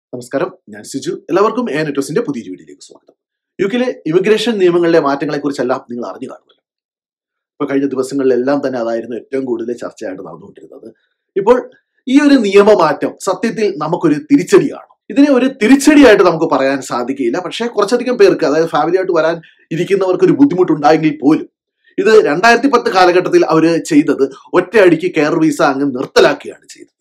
നമസ്കാരം, ഞാൻ സിജു. എല്ലാവർക്കും Ecctisന്റെ പുതിയ വീഡിയോയിലേക്ക് സ്വാഗതം. യുകെയിലെ ഇമിഗ്രേഷൻ നിയമങ്ങളിലെ മാറ്റങ്ങളെക്കുറിച്ചെല്ലാം നിങ്ങൾ അറിഞ്ഞു കാണുമല്ലോ. ഇപ്പോൾ കഴിഞ്ഞ ദിവസങ്ങളിലെല്ലാം തന്നെ അതായിരുന്നു ഏറ്റവും കൂടുതൽ ചർച്ചയായിട്ട് നടന്നുകൊണ്ടിരുന്നത്. ഇപ്പോൾ ഈ ഒരു നിയമമാറ്റം സത്യത്തിൽ നമുക്കൊരു തിരിച്ചടിയാണ്. ഇതിനെ ഒരു തിരിച്ചടിയായിട്ട് നമുക്ക് പറയാൻ സാധിക്കില്ല. പക്ഷേ കുറച്ചധികം പേർക്ക്, അതായത് ഫാമിലിയായിട്ട് വരാൻ ഇരിക്കുന്നവർക്ക് ഒരു ബുദ്ധിമുട്ടുണ്ടായെങ്കിൽ പോലും ഇത് 2010 കാലഘട്ടത്തിൽ അവർ ചെയ്തത് ഒറ്റയടിക്ക് കെയർ വിസ അങ്ങ് നിർത്തലാക്കിയാണ് ചെയ്തത്.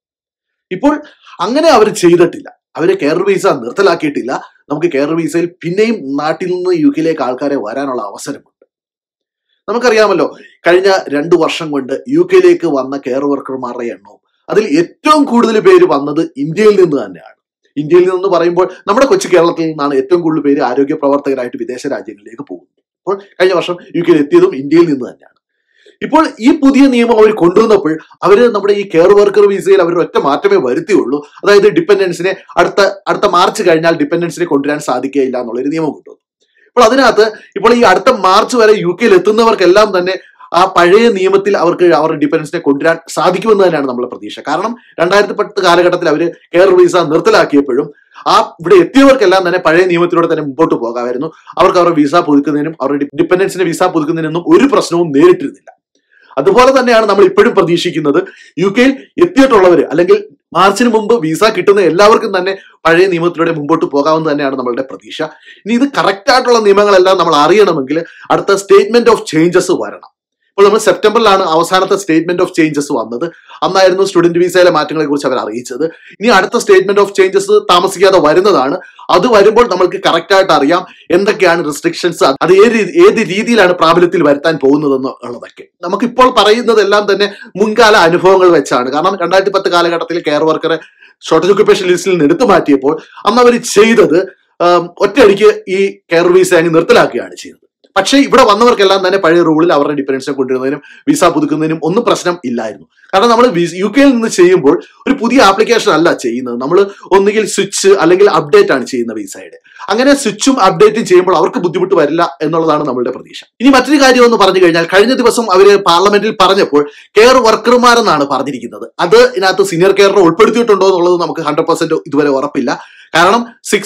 ഇപ്പോൾ അങ്ങനെ അവർ ചെയ്തിട്ടില്ല. അവര് കെയർ വിസ നിർത്തലാക്കിയിട്ടില്ല. നമുക്ക് കെയർ വിസയിൽ പിന്നെയും നാട്ടിൽ നിന്ന് യുകെയിലേക്ക് ആൾക്കാരെ വരാനുള്ള അവസരമുണ്ട്. നമുക്കറിയാമല്ലോ, കഴിഞ്ഞ 2 വർഷം കൊണ്ട് യുകെയിലേക്ക് വന്ന കെയർ വർക്കർമാരുടെ എണ്ണവും അതിൽ ഏറ്റവും കൂടുതൽ പേര് വന്നത് ഇന്ത്യയിൽ നിന്ന് തന്നെയാണ്. ഇന്ത്യയിൽ നിന്ന് പറയുമ്പോൾ നമ്മുടെ കൊച്ചു കേരളത്തിൽ നിന്നാണ് ഏറ്റവും കൂടുതൽ പേര് ആരോഗ്യ പ്രവർത്തകരായിട്ട് വിദേശ രാജ്യങ്ങളിലേക്ക് പോകുന്നത്. അപ്പോൾ കഴിഞ്ഞ വർഷം യുകെയിൽ എത്തിയതും ഇന്ത്യയിൽ നിന്ന് തന്നെയാണ്. ഇപ്പോൾ ഈ പുതിയ നിയമം അവർ കൊണ്ടുവന്നപ്പോൾ അവര് നമ്മുടെ ഈ കെയർ വർക്കർ വിസയിൽ അവർ ഒറ്റ മാറ്റമേ വരുത്തിയുള്ളൂ. അതായത് ഡിപ്പെൻഡൻസിനെ അടുത്ത മാർച്ച് കഴിഞ്ഞാൽ ഡിപ്പെൻഡൻസിനെ കൊണ്ടുവരാൻ സാധിക്കുകയില്ല എന്നുള്ളൊരു നിയമം കൊണ്ടുവന്നു. അപ്പോൾ അതിനകത്ത് ഇപ്പോൾ ഈ അടുത്ത മാർച്ച് വരെ യുകെയിൽ എത്തുന്നവർക്കെല്ലാം തന്നെ ആ പഴയ നിയമത്തിൽ അവർക്ക് അവരുടെ ഡിപ്പെൻഡൻസിനെ കൊണ്ടുവരാൻ സാധിക്കുമെന്ന് തന്നെയാണ് നമ്മുടെ പ്രതീക്ഷ. കാരണം 2010 കാലഘട്ടത്തിൽ അവർ കെയർ വിസ നിർത്തലാക്കിയപ്പോഴും ഇവിടെ എത്തിയവർക്കെല്ലാം തന്നെ പഴയ നിയമത്തിലൂടെ തന്നെ മുമ്പോട്ട് പോകാമായിരുന്നു. അവർക്ക് അവരുടെ വിസ പുതുക്കുന്നതിനും അവരുടെ ഡിപ്പെൻഡൻസിന്റെ വിസ പുതുക്കുന്നതിനൊന്നും ഒരു പ്രശ്നവും നേരിട്ടിരുന്നില്ല. അതുപോലെ തന്നെയാണ് നമ്മൾ ഇപ്പോഴും പ്രതീക്ഷിക്കുന്നത്. യുകെയിൽ എത്തിയിട്ടുള്ളവർ അല്ലെങ്കിൽ മാർച്ചിന് മുമ്പ് വിസ കിട്ടുന്ന എല്ലാവർക്കും തന്നെ പഴയ നിയമത്തിലൂടെ മുമ്പോട്ട് പോകാമെന്ന് തന്നെയാണ് നമ്മളുടെ പ്രതീക്ഷ. ഇനി ഇത് കറക്റ്റ് ആയിട്ടുള്ള നിയമങ്ങളെല്ലാം നമ്മൾ അറിയണമെങ്കിൽ അടുത്ത സ്റ്റേറ്റ്മെന്റ് ഓഫ് ചേഞ്ചസ് വരണം. ഇപ്പോൾ നമ്മൾ സെപ്റ്റംബറിലാണ് അവസാനത്തെ സ്റ്റേറ്റ്മെന്റ് ഓഫ് ചേഞ്ചസ് വന്നത്. അന്നായിരുന്നു സ്റ്റുഡന്റ് വിസയിലെ മാറ്റങ്ങളെ കുറിച്ച് അവർ അറിയിച്ചത്. ഇനി അടുത്ത സ്റ്റേറ്റ്മെന്റ് ഓഫ് ചേഞ്ചസ് താമസിക്കാതെ വരുന്നതാണ്. അത് വരുമ്പോൾ നമ്മൾക്ക് കറക്റ്റ് ആയിട്ട് അറിയാം എന്തൊക്കെയാണ് റെസ്ട്രിക്ഷൻസ്, അത് ഏത് രീതിയിലാണ് പ്രാബല്യത്തിൽ വരുത്താൻ പോകുന്നതെന്നുള്ളതൊക്കെ. നമുക്കിപ്പോൾ പറയുന്നതെല്ലാം തന്നെ മുൻകാല അനുഭവങ്ങൾ വെച്ചാണ്. കാരണം 2010 കാലഘട്ടത്തിൽ കെയർ വർക്കറെ ഷോർട്ടേജ് ഒക്യുപ്പേഷൻ ലിസ്റ്റിൽ നിന്ന് എടുത്തു മാറ്റിയപ്പോൾ അന്ന് അവർ ചെയ്തത് ഒറ്റയടിക്ക് ഈ കെയർ വിസ അങ്ങ് നിർത്തലാക്കുകയാണ് ചെയ്തത്. പക്ഷേ ഇവിടെ വന്നവർക്കെല്ലാം തന്നെ പഴയ റൂളിൽ അവരുടെ ഡിപ്പെൻഡൻസിനെ കൊണ്ടുവരുന്നതിനും വിസ പുതുക്കുന്നതിനും ഒന്നും പ്രശ്നം ഇല്ലായിരുന്നു. കാരണം നമ്മൾ യുകെയിൽ നിന്ന് ചെയ്യുമ്പോൾ ഒരു പുതിയ ആപ്ലിക്കേഷൻ അല്ല ചെയ്യുന്നത്. നമ്മൾ ഒന്നുകിൽ സ്വിച്ച് അല്ലെങ്കിൽ അപ്ഡേറ്റ് ആണ് ചെയ്യുന്ന വിസയുടെ. അങ്ങനെ സ്വിച്ചും അപ്ഡേറ്റും ചെയ്യുമ്പോൾ അവർക്ക് ബുദ്ധിമുട്ട് വരില്ല എന്നുള്ളതാണ് നമ്മളുടെ പ്രതീക്ഷ. ഇനി മറ്റൊരു കാര്യം എന്ന് പറഞ്ഞു കഴിഞ്ഞാൽ, കഴിഞ്ഞ ദിവസം അവര് പാർലമെന്റിൽ പറഞ്ഞപ്പോൾ കെയർ വർക്കർമാരെന്നാണ് പറഞ്ഞിരിക്കുന്നത്. അത് ഇതിനകത്ത് സീനിയർ കെയറിനെ ഉൾപ്പെടുത്തിയിട്ടുണ്ടോ എന്നുള്ളത് നമുക്ക് 100% ഇതുവരെ ഉറപ്പില്ല. കാരണം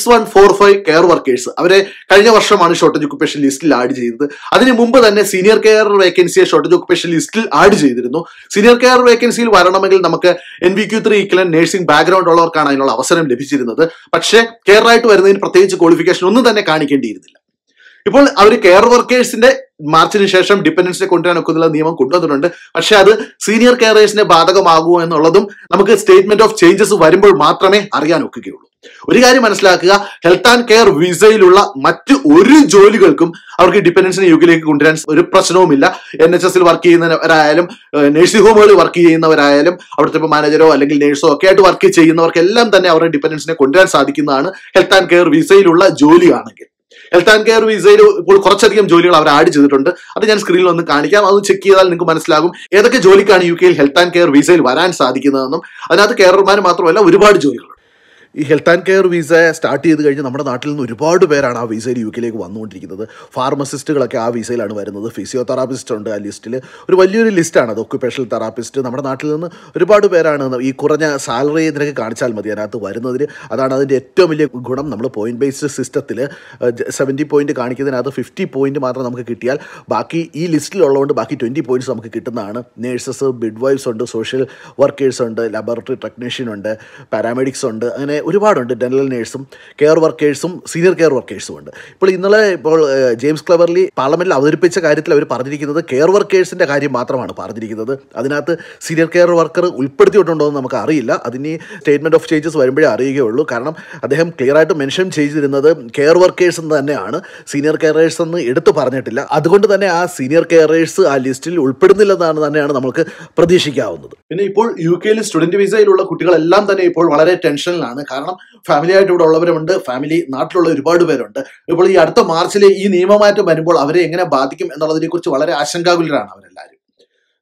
6145 കെയർ വർക്കേഴ്സ് അവരെ കഴിഞ്ഞ വർഷമാണ് ഷോർട്ടേജ് ഒക്യുപ്പേഷൻ ലിസ്റ്റിൽ ആഡ് ചെയ്തത്. അതിന് മുമ്പ് തന്നെ സീനിയർ കെയർ വേക്കൻസിയെ ഷോർട്ടേജ് ഒക്യുപ്പേഷൻ ലിസ്റ്റിൽ ആഡ് ചെയ്തിരുന്നു. സീനിയർ കെയർ വേക്കൻസിയിൽ വരണമെങ്കിൽ നമുക്ക് NVQ3 ഇക്വലന്റ് നഴ്സിംഗ് ബാക്ക്ഗ്രൗണ്ട് ഉള്ളവർക്കാണ് അതിനുള്ള അവസരം ലഭിച്ചിരുന്നത്. പക്ഷേ കെയറായിട്ട് വരുന്നതിന് പ്രത്യേകിച്ച് ക്വാളിഫിക്കേഷൻ ഒന്നും തന്നെ കാണിക്കേണ്ടിയിരുന്നില്ല. ഇപ്പോൾ അവർ കെയർ വർക്കേഴ്സിന്റെ മാർച്ചിന് ശേഷം ഡിപ്പെൻഡൻസിനെ കൊണ്ടുവരാൻ ഒക്കെയുള്ള നിയമം കൊണ്ടുവന്നിട്ടുണ്ട്. പക്ഷെ അത് സീനിയർ കെയറേഴ്സിനെ ബാധകമാകുമോ എന്നുള്ളതും നമുക്ക് സ്റ്റേറ്റ്മെന്റ് ഓഫ് ചേഞ്ചസ് വരുമ്പോൾ മാത്രമേ അറിയാൻ ഒക്കുകയുള്ളൂ. ഒരു കാര്യം മനസ്സിലാക്കുക, ഹെൽത്ത് ആൻഡ് കെയർ വിസയിലുള്ള മറ്റ് ഒരു ജോലികൾക്കും അവർക്ക് ഡിപ്പെൻഡൻസിനെ യുകെയിലേക്ക് കൊണ്ടുവരാൻ ഒരു പ്രശ്നവുമില്ല. NHS വർക്ക് ചെയ്യുന്നവരായാലും നഴ്സിംഗ് ഹോമുകളിൽ വർക്ക് ചെയ്യുന്നവരായാലും അവിടുത്തെ മാനേജറോ അല്ലെങ്കിൽ നേഴ്സോ ഒക്കെ ആയിട്ട് വർക്ക് ചെയ്യുന്നവർക്കെല്ലാം തന്നെ അവരുടെ ഡിപ്പെൻഡൻസിനെ കൊണ്ടുവരാൻ സാധിക്കുന്നതാണ് ഹെൽത്ത് ആൻഡ് കെയർ വിസയിലുള്ള ജോലിയാണെങ്കിൽ. ഹെൽത്ത് ആൻഡ് കെയർ വിസയിൽ ഇപ്പോൾ കുറച്ചധികം ജോലികൾ അവർ ആഡ് ചെയ്തിട്ടുണ്ട്. അത് ഞാൻ സ്ക്രീനിൽ ഒന്ന് കാണിക്കാം. അത് ചെക്ക് ചെയ്താൽ നിങ്ങൾക്ക് മനസ്സിലാകും ഏതൊക്കെ ജോലിക്കാണ് യുകെയിൽ ഹെൽത്ത് ആൻഡ് കെയർ വിസയിൽ വരാൻ സാധിക്കുന്നതെന്നും. അതിനകത്ത് കെയർമാർ മാത്രമല്ല ഒരുപാട് ജോലികളുണ്ട്. ഈ health and care visa start ചെയ്ത് കഴിഞ്ഞ് നമ്മുടെ നാട്ടിൽ നിന്ന് ഒരുപാട് പേരാണ് ആ വിസയിൽ യുകെയിലേക്ക് വന്നുകൊണ്ടിരിക്കുന്നത്. ഫാർമസിസ്റ്റുകളൊക്കെ ആ വിസയിലാണ് വരുന്നത്. ഫിസിയോതെറാപ്പിസ്റ്റ് ഉണ്ട് ആ ലിസ്റ്റിൽ. ഒരു വലിയൊരു ലിസ്റ്റാണ് അത്. ഒക്യുപ്പേഷണൽ തെറാപ്പിസ്റ്റ് നമ്മുടെ നാട്ടിൽ നിന്ന് ഒരുപാട് പേരാണ് ഈ കുറഞ്ഞ സാലറി നിരക്ക് കാണിച്ചാൽ മതി അതിനകത്ത് വരുന്നതിന്. അതാണ് അതിൻ്റെ ഏറ്റവും വലിയ ഗുണം. നമ്മൾ പോയിന്റ് ബേസ്ഡ് സിസ്റ്റത്തിൽ 70 പോയിന്റ് കാണിക്കുന്നതിനകത്ത് 50 പോയിന്റ് മാത്രം നമുക്ക് കിട്ടിയാൽ ബാക്കി ഈ ലിസ്റ്റിലുള്ളതുകൊണ്ട് ബാക്കി 20 പോയിന്റ്സ് നമുക്ക് കിട്ടുന്നതാണ്. നേഴ്സസ്, മിഡ്വൈഫ്സ് ഉണ്ട്, സോഷ്യൽ വർക്കേഴ്സ് ഉണ്ട്, ലബോറട്ടറി ടെക്നീഷ്യൻ ഉണ്ട്, പാരാമെഡിക്സ് ഉണ്ട്, അങ്ങനെ ഒരുപാടുണ്ട്. ഡെന്റൽ നേഴ്സും കെയർ വർക്കേഴ്സും സീനിയർ കെയർ വർക്കേഴ്സും ഉണ്ട്. ഇപ്പോൾ ജെയിംസ് ക്ലവർലി പാർലമെന്റിൽ അവതരിപ്പിച്ച കാര്യത്തിൽ അവർ പറഞ്ഞിരിക്കുന്നത് കെയർ വർക്കേഴ്സിന്റെ കാര്യം മാത്രമാണ് പറഞ്ഞിരിക്കുന്നത്. അതിനകത്ത് സീനിയർ കെയർ വർക്കർ ഉൾപ്പെടുത്തിയിട്ടുണ്ടോ എന്ന് നമുക്ക് അറിയില്ല. അതിന് സ്റ്റേറ്റ്മെന്റ് ഓഫ് ചേഞ്ചസ് വരുമ്പോഴേ അറിയുകയുള്ളൂ. കാരണം അദ്ദേഹം ക്ലിയർ ആയിട്ട് മെൻഷൻ ചെയ്തിരുന്നത് കെയർ വർക്കേഴ്സ് എന്ന് തന്നെയാണ്, സീനിയർ കെയറേഴ്സ് എന്ന് എടുത്തു പറഞ്ഞിട്ടില്ല. അതുകൊണ്ട് തന്നെ ആ സീനിയർ കെയറേഴ്സ് ആ ലിസ്റ്റിൽ ഉൾപ്പെടുന്നില്ലെന്നാണ് തന്നെയാണ് നമുക്ക് പ്രതീക്ഷിക്കാവുന്നത്. പിന്നെ ഇപ്പോൾ യുകെയിൽ സ്റ്റുഡന്റ് വിസയിലുള്ള കുട്ടികളെല്ലാം തന്നെ ഇപ്പോൾ വളരെ ടെൻഷനിലാണ്. കാരണം ഫാമിലി ആയിട്ട് ഇവിടെ ഉള്ളവരുമുണ്ട്, ഫാമിലി നാട്ടിലുള്ള ഒരുപാട് പേരുണ്ട്. ഇപ്പോൾ ഈ അടുത്ത മാർച്ചിലെ ഈ നിയമമാറ്റം വരുമ്പോൾ അവരെ എങ്ങനെ ബാധിക്കും എന്നുള്ളതിനെ കുറിച്ച് വളരെ ആശങ്കാകുലരാണ് അവരെല്ലാവരും.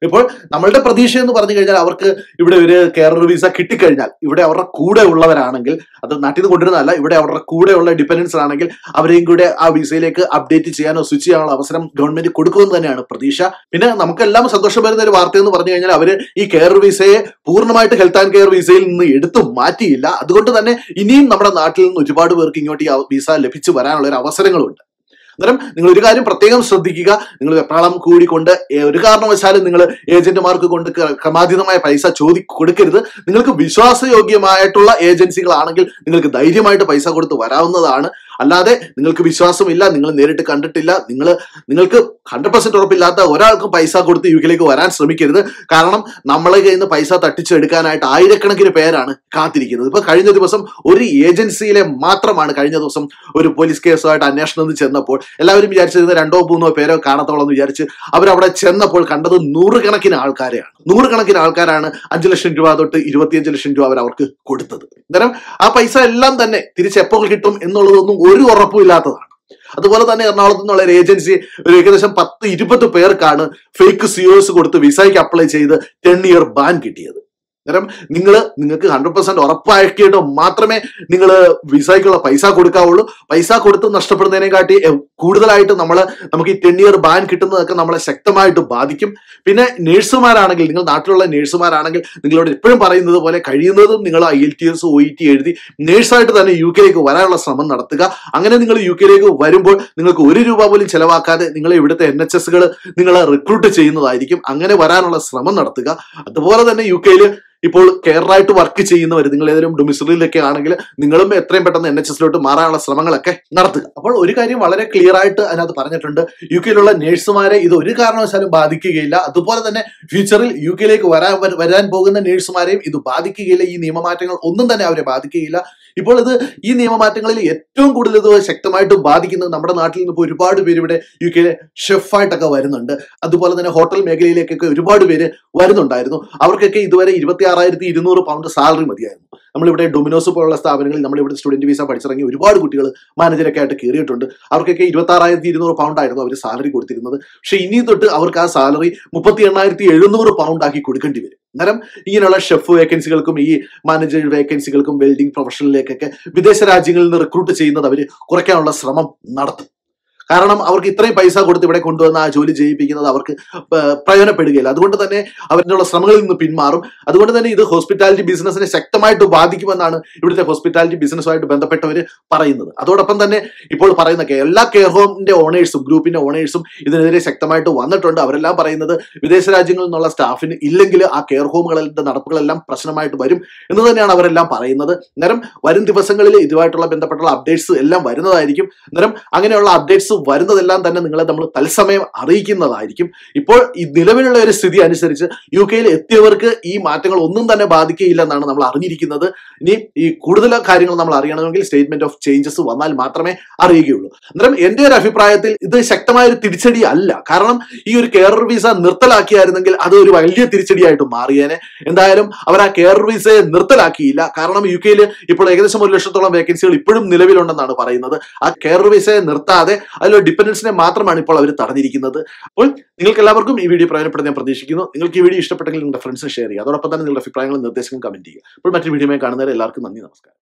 ഇപ്പോൾ നമ്മളുടെ പ്രതീക്ഷ എന്ന് പറഞ്ഞു കഴിഞ്ഞാൽ അവർക്ക് ഇവിടെ ഒരു കെയർ വിസ കിട്ടിക്കഴിഞ്ഞാൽ ഇവിടെ അവരുടെ കൂടെ ഉള്ളവരാണെങ്കിൽ, അത് നാട്ടിൽ നിന്ന് കൊണ്ടുവരുന്നതല്ല, ഇവിടെ അവരുടെ കൂടെയുള്ള ഡിപെൻഡൻസ് ആണെങ്കിൽ അവരെയും കൂടെ ആ വിസയിലേക്ക് അപ്ഡേറ്റ് ചെയ്യാനോ സ്വിച്ച് ചെയ്യാനുള്ള അവസരം ഗവൺമെന്റ് കൊടുക്കുമെന്ന് തന്നെയാണ് പ്രതീക്ഷ. പിന്നെ നമുക്കെല്ലാം സന്തോഷം വരുന്ന ഒരു വാർത്ത എന്ന് പറഞ്ഞു കഴിഞ്ഞാൽ അവര് ഈ കെയർ വിസയെ പൂർണ്ണമായിട്ട് ഹെൽത്ത് ആൻഡ് കെയർ വിസയിൽ നിന്ന് എടുത്തു മാറ്റിയില്ല. അതുകൊണ്ട് തന്നെ ഇനിയും നമ്മുടെ നാട്ടിൽ നിന്ന് ഒരുപാട് പേർക്ക് ഇങ്ങോട്ട് ഈ വിസ ലഭിച്ചു വരാനുള്ള ഒരു അവസരങ്ങളുണ്ട്. അന്നേരം നിങ്ങൾ ഒരു കാര്യം പ്രത്യേകം ശ്രദ്ധിക്കുക, നിങ്ങൾ വെപ്രാളം കൂടിക്കൊണ്ട് ഒരു കാരണവശാലും നിങ്ങൾ ഏജന്റുമാർക്ക് കൊണ്ട് ക്രമാതീതമായ പൈസ കൊടുക്കരുത്. നിങ്ങൾക്ക് വിശ്വാസയോഗ്യമായിട്ടുള്ള ഏജൻസികളാണെങ്കിൽ നിങ്ങൾക്ക് ധൈര്യമായിട്ട് പൈസ കൊടുത്ത് വരാവുന്നതാണ്. അല്ലാതെ നിങ്ങൾക്ക് വിശ്വാസമില്ല, നിങ്ങൾ നേരിട്ട് കണ്ടിട്ടില്ല, നിങ്ങൾക്ക് 100% ഉറപ്പില്ലാത്ത ഒരാൾക്കും പൈസ കൊടുത്ത് യുകെയിലേക്ക് വരാൻ ശ്രമിക്കരുത്. കാരണം നമ്മളെ കയ്യിൽ നിന്ന് പൈസ തട്ടിച്ചെടുക്കാനായിട്ട് ആയിരക്കണക്കിന് പേരാണ് കാത്തിരിക്കുന്നത്. ഇപ്പൊ കഴിഞ്ഞ ദിവസം ഒരു ഏജൻസിയിലെ മാത്രമാണ് കഴിഞ്ഞ ദിവസം ഒരു പോലീസ് കേസുമായിട്ട് അന്വേഷണം ചെന്നപ്പോൾ എല്ലാവരും വിചാരിച്ചിരുന്നത് 2 or 3 പേരോ കാണത്തോളം എന്ന് വിചാരിച്ച് അവരവിടെ ചെന്നപ്പോൾ കണ്ടത് 100 കണക്കിന് ആൾക്കാരെയാണ്. 100 കണക്കിന് ആൾക്കാരാണ് 5 ലക്ഷം രൂപ തൊട്ട് 25 ലക്ഷം രൂപ അവർക്ക് കൊടുത്തത്. അന്നേരം ആ പൈസ എല്ലാം തന്നെ തിരിച്ചെപ്പോൾ കിട്ടും എന്നുള്ളതൊന്നും ഒരു ഉറപ്പുമില്ലാത്തതാണ്. അതുപോലെ തന്നെ എറണാകുളത്ത് നിന്നുള്ള ഒരു ഏജൻസി ഒരു ഏകദേശം 10-20 പേർക്കാണ് ഫേക്ക് സിഒസ് കൊടുത്ത് വിസയ്ക്ക് അപ്ലൈ ചെയ്ത് 10 year ബാൻ കിട്ടിയത്. അന്നേരം നിങ്ങൾക്ക് 100% ഉറപ്പാക്കിയിട്ട് മാത്രമേ നിങ്ങൾ വിസയ്ക്കുള്ള പൈസ കൊടുക്കാവുള്ളൂ. പൈസ കൊടുത്ത് നഷ്ടപ്പെടുന്നതിനെക്കാട്ടി കൂടുതലായിട്ട് നമുക്ക് ഈ 10 year ബാൻ കിട്ടുന്നതൊക്കെ നമ്മളെ ശക്തമായിട്ട് ബാധിക്കും. പിന്നെ നേഴ്സുമാരാണെങ്കിൽ, നിങ്ങൾ നാട്ടിലുള്ള നേഴ്സുമാരാണെങ്കിൽ നിങ്ങളോട് എപ്പോഴും പറയുന്നത് പോലെ കഴിയുന്നതും നിങ്ങൾ IELTS OET എഴുതി നേഴ്സായിട്ട് തന്നെ യുകെയിലേക്ക് വരാനുള്ള ശ്രമം നടത്തുക. അങ്ങനെ നിങ്ങൾ യുകെയിലേക്ക് വരുമ്പോൾ നിങ്ങൾക്ക് 1 രൂപ പോലും ചെലവാക്കാതെ നിങ്ങളെ ഇവിടുത്തെ NHSകൾ നിങ്ങളെ റിക്രൂട്ട് ചെയ്യുന്നതായിരിക്കും. അങ്ങനെ വരാനുള്ള ശ്രമം നടത്തുക. അതുപോലെ തന്നെ യുകെയിൽ ഇപ്പോൾ കെയറായിട്ട് വർക്ക് ചെയ്യുന്നവർ, നിങ്ങൾ ഏതെങ്കിലും ഡൊമിസിലിലൊക്കെ ആണെങ്കിൽ നിങ്ങളും എത്രയും പെട്ടെന്ന് NHSലോട്ട് മാറാനുള്ള ശ്രമങ്ങളൊക്കെ നടത്തുക. അപ്പോൾ ഒരു കാര്യം വളരെ ക്ലിയർ ആയിട്ട് അതിനകത്ത് പറഞ്ഞിട്ടുണ്ട്, യുകെയിലുള്ള നേഴ്സുമാരെ ഇത് ഒരു കാരണവശാലും ബാധിക്കുകയില്ല. അതുപോലെ തന്നെ ഫ്യൂച്ചറിൽ യുകെയിലേക്ക് വരാൻ പോകുന്ന നേഴ്സുമാരെയും ഇത് ബാധിക്കുകയില്ല. ഈ നിയമമാറ്റങ്ങൾ ഒന്നും തന്നെ അവരെ ബാധിക്കുകയില്ല. ഇപ്പോൾ ഈ നിയമമാറ്റങ്ങളിൽ ഏറ്റവും കൂടുതൽ ഇത് ശക്തമായിട്ട് ബാധിക്കുന്നത് നമ്മുടെ നാട്ടിൽ നിന്ന് ഇപ്പോൾ ഒരുപാട് പേര് ഇവിടെ യുകെയിലെ ഷെഫായിട്ടൊക്കെ വരുന്നുണ്ട്. അതുപോലെ തന്നെ ഹോട്ടൽ മേഖലയിലേക്കൊക്കെ ഒരുപാട് പേര് വരുന്നുണ്ടായിരുന്നു. അവർക്കൊക്കെ ഇതുവരെ 26,200 പൗണ്ട് സാലറി മതിയായിരുന്നു. നമ്മളിവിടെ ഡൊമിനോസ് പോലുള്ള സ്ഥാപനങ്ങളിൽ നമ്മളിവിടെ സ്റ്റുഡന്റ് വിസ പഠിച്ചിറങ്ങി ഒരുപാട് കുട്ടികൾ മാനേജരൊക്കെ ആയിട്ട് കയറിയിട്ടുണ്ട്. അവർക്കൊക്കെ 26,200 പൗണ്ട് ആയിരുന്നു അവർ സാലറി കൊടുത്തിരുന്നത്. പക്ഷെ ഇനി തൊട്ട് അവർക്ക് ആ സാലറി 38,700 പൗണ്ട് ആക്കി കൊടുക്കേണ്ടി വരും. അന്നേരം ഇങ്ങനെയുള്ള ഷെഫ് വേക്കൻസികൾക്കും ഈ മാനേജർ വേക്കൻസികൾക്കും വെൽഡിംഗ് പ്രൊഫഷനിലേക്കൊക്കെ വിദേശ രാജ്യങ്ങളിൽ നിന്ന് റിക്രൂട്ട് ചെയ്യുന്നത് അവർ കുറയ്ക്കാനുള്ള ശ്രമം നടത്തും. കാരണം അവർക്ക് ഇത്രയും പൈസ കൊടുത്ത് ഇവിടെ കൊണ്ടുവന്ന് ആ ജോലി ചെയ്യിപ്പിക്കുന്നത് അവർക്ക് പ്രയോജനപ്പെടുകയില്ല. അതുകൊണ്ട് തന്നെ അവരുടെ ശ്രമങ്ങളിൽ നിന്ന് പിന്മാറും. അതുകൊണ്ട് തന്നെ ഇത് ഹോസ്പിറ്റാലിറ്റി ബിസിനസിനെ ശക്തമായിട്ട് ബാധിക്കുമെന്നാണ് ഇവിടുത്തെ ഹോസ്പിറ്റാലിറ്റി ബിസിനസ്സുമായിട്ട് ബന്ധപ്പെട്ടവർ പറയുന്നത്. അതോടൊപ്പം തന്നെ ഇപ്പോൾ പറയുന്ന എല്ലാ കെയർ ഹോമിന്റെ ഓണേഴ്സും ഗ്രൂപ്പിന്റെ ഓണേഴ്സും ഇതിനെതിരെ ശക്തമായിട്ട് വന്നിട്ടുണ്ട്. അവരെല്ലാം പറയുന്നത് വിദേശ രാജ്യങ്ങളിൽ നിന്നുള്ള സ്റ്റാഫിന് ഇല്ലെങ്കിൽ ആ കെയർ ഹോമുകളുടെ നടപ്പുകളെല്ലാം പ്രശ്നമായിട്ട് വരും എന്ന് തന്നെയാണ് അവരെല്ലാം പറയുന്നത്. അന്നേരം വരും ദിവസങ്ങളിൽ ഇതുമായിട്ടുള്ള ബന്ധപ്പെട്ടുള്ള അപ്ഡേറ്റ്സ് എല്ലാം വരുന്നതായിരിക്കും. അന്നേരം അങ്ങനെയുള്ള അപ്ഡേറ്റ്സ് വരുന്നതെല്ലാം തന്നെ നിങ്ങളെ നമ്മൾ തത്സമയം അറിയിക്കുന്നതായിരിക്കും. ഇപ്പോൾ ഈ നിലവിലുള്ള ഒരു സ്ഥിതി അനുസരിച്ച് യുകെയിൽ എത്തിയവർക്ക് ഈ മാറ്റങ്ങൾ ഒന്നും തന്നെ ബാധിക്കുകയില്ലെന്നാണ് നമ്മൾ അറിഞ്ഞിരിക്കുന്നത്. ഇനി ഈ കൂടുതൽ കാര്യങ്ങൾ നമ്മൾ അറിയണമെങ്കിൽ സ്റ്റേറ്റ്മെന്റ് ഓഫ് ചേഞ്ചസ് വന്നാൽ മാത്രമേ അറിയുകയുള്ളൂ. അന്നേരം എന്റെ ഒരു അഭിപ്രായത്തിൽ ഇത് ശക്തമായ ഒരു തിരിച്ചടി അല്ല. കാരണം ഈ ഒരു കെയർ വിസ നിർത്തലാക്കിയായിരുന്നെങ്കിൽ അത് ഒരു വലിയ തിരിച്ചടിയായിട്ട് മാറിയേനെ. എന്തായാലും അവർ ആ കെയർ വിസയെ നിർത്തലാക്കിയില്ല. കാരണം യുകെയിൽ ഇപ്പോൾ ഏകദേശം 1 ലക്ഷത്തോളം വേക്കൻസികൾ ഇപ്പോഴും നിലവിലുണ്ടെന്നാണ് പറയുന്നത്. ആ കെയർ വിസയെ നിർത്താതെ അതിലൊരു ഡിപെൻഡൻസിനെ മാത്രമാണ് ഇപ്പോൾ അവർ തടഞ്ഞിരിക്കുന്നത്. അപ്പോൾ നിങ്ങൾക്ക് എല്ലാവർക്കും ഈ വീഡിയോ പ്രയോജനപ്പെടുന്ന ഞാൻ പ്രതീക്ഷിക്കുന്നു. നിങ്ങൾക്ക് ഈ വീഡിയോ ഇഷ്ടപ്പെട്ടെങ്കിൽ നിങ്ങളുടെ ഫ്രണ്ട്സിന് ഷെയർ ചെയ്യുക. അതോടൊപ്പം തന്നെ നിങ്ങളുടെ അഭിപ്രായങ്ങളും നിർദ്ദേശങ്ങളും കമന്റ് ചെയ്യുക. അപ്പോൾ മറ്റൊരു വീഡിയോയുമായി കാണുന്നവരെ എല്ലാവർക്കും നന്ദി, നമസ്കാരം.